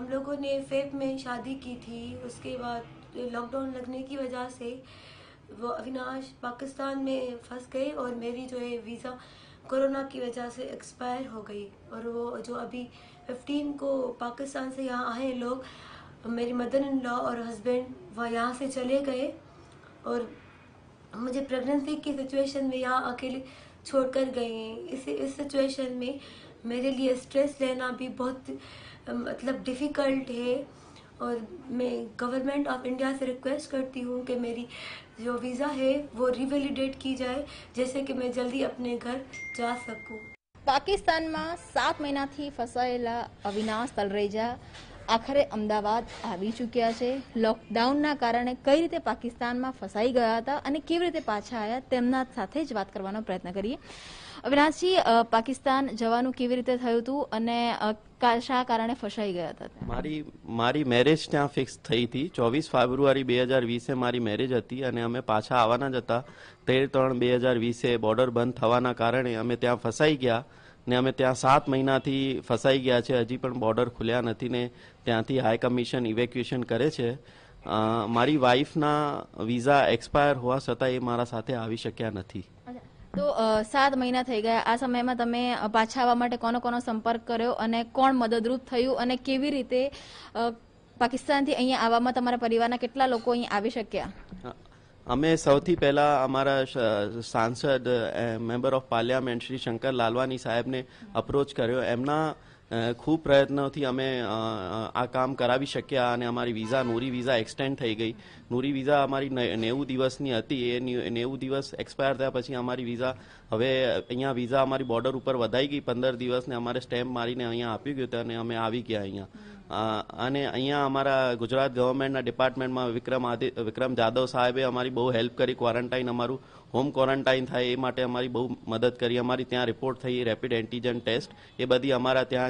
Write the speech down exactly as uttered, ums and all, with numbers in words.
हम लोगों ने फेब में शादी की थी। उसके बाद लॉकडाउन लगने की वजह से वो अविनाश पाकिस्तान में फंस गए और मेरी जो है वीज़ा कोरोना की वजह से एक्सपायर हो गई। और वो जो अभी फिफ्टीन को पाकिस्तान से यहाँ आए लोग, मेरी मदर इन लॉ और हस्बैंड वह यहाँ से चले गए और मुझे प्रेगनेंसी की सिचुएशन में यहाँ अकेले छोड़कर गए हैं। इस इस सिचुएशन में मेरे लिए स्ट्रेस लेना भी बहुत मतलब डिफ़िकल्ट है। और मैं गवर्नमेंट ऑफ इंडिया से रिक्वेस्ट करती हूँ कि मेरी जो वीज़ा है वो रिवैलिडेट की जाए, जैसे कि मैं जल्दी अपने घर जा सकूँ। पाकिस्तान में सात महीना थी फसायेला अविनाश तलरेजा आखरे अमदावाद આવી ચૂક્યા છે। લોકડાઉનના કારણે કઈ રીતે પાકિસ્તાનમાં ફસાઈ ગયા હતા અને કેવી રીતે પાછા આવ્યા તેમના સાથે જ વાત કરવાનો પ્રયત્ન કરીએ। અવિનાશજી, પાકિસ્તાન જવાનું કેવી રીતે થયું હતું અને શા કારણે ફસાઈ ગયા હતા? મારી મારી મેરેજ ત્યાં ફિક્સ થઈ હતી। ચોવીસ ફેબ્રુઆરી બે હજાર વીસે મારી મેરેજ હતી અને અમે પાછા આવવાના જ હતા। તેર ત્રણ બે હજાર વીસે બોર્ડર બંધ થવાના કારણે અમે ત્યાં ફસાઈ ગયા ને અમે ત્યાં સાત મહિનાથી ફસાઈ ગયા છે। હજી પણ બોર્ડર ખુલ્યા નથી ને ત્યાંથી હાઈ કમિશન ઇવેક્યુએશન કરે છે। મારી વાઈફના વિઝા એક્સપાયર હોવા છતાં એ મારા સાથે આવી શક્યા નથી। તો સાત મહિના થઈ ગયા, આ સમયમાં તમે પાછા આવવા માટે કોનો કોનો સંપર્ક કર્યો અને કોણ મદદરૂપ થયું અને કેવી રીતે પાકિસ્તાનથી અહીંયા આવવામાં તમારા પરિવારના કેટલા લોકો અહીં આવી શક્યા? અમે સૌથી પહેલા અમારા સાંસદ member of parliament Shri Shankar Lalwani સાહેબને અપ્રોચ કર્યો। એમના ખૂબ પ્રયત્નોથી અમે આ કામ કરાવી શક્યા અને અમારી વિઝા નૂરી વિઝા એક્સટેન્ડ થઈ ગઈ। નૂરી વિઝા અમારી નેવું દિવસની હતી, એ નેવું દિવસ એક્સપાયર થયા પછી અમારી વિઝા હવે અહીંયા વિઝા અમારી બોર્ડર ઉપર વધાઈ ગઈ પંદર દિવસ ને અમારે સ્ટેમ્પ મારીને અહીંયા આપી ગયું હતું અને અમે આવી ગયા અહીંયા। અને અહીંયા અમારા ગુજરાત ગવર્મેન્ટના ડિપાર્ટમેન્ટમાં વિક્રમ આદિ વિક્રમ જાદવ સાહેબે અમારી બહુ હેલ્પ કરી। ક્વોરન્ટાઇન અમારું હોમ ક્વોરન્ટાઇન થાય એ માટે અમારી બહુ મદદ કરી। અમારી ત્યાં રિપોર્ટ થઈ રેપિડ એન્ટીજન ટેસ્ટ, એ બધી અમારા ત્યાં